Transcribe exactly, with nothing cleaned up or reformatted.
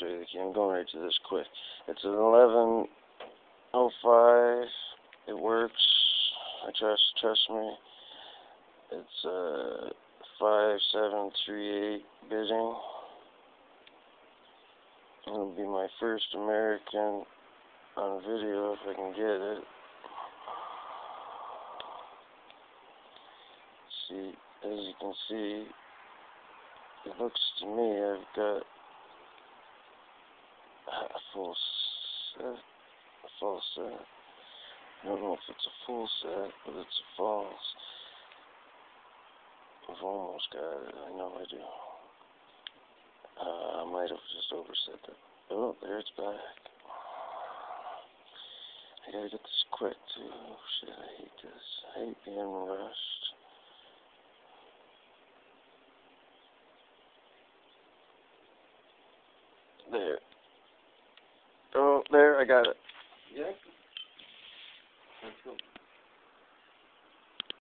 show you the key. I'm going right to this quick. It's an eleven oh five. It works. I trust, trust me. It's uh five seven three eight bidding. It'll be my first American on video if I can get it. See, as you can see, it looks to me I've got a full set, a full set. I don't know if it's a full set, but it's a false. I've almost got it, I know I do. Uh, I might have just overset that. Oh, there it's back. I gotta get this quick too. Oh shit, I hate this. I hate being rushed. There. Oh, there, I got it. Yeah? Let's go.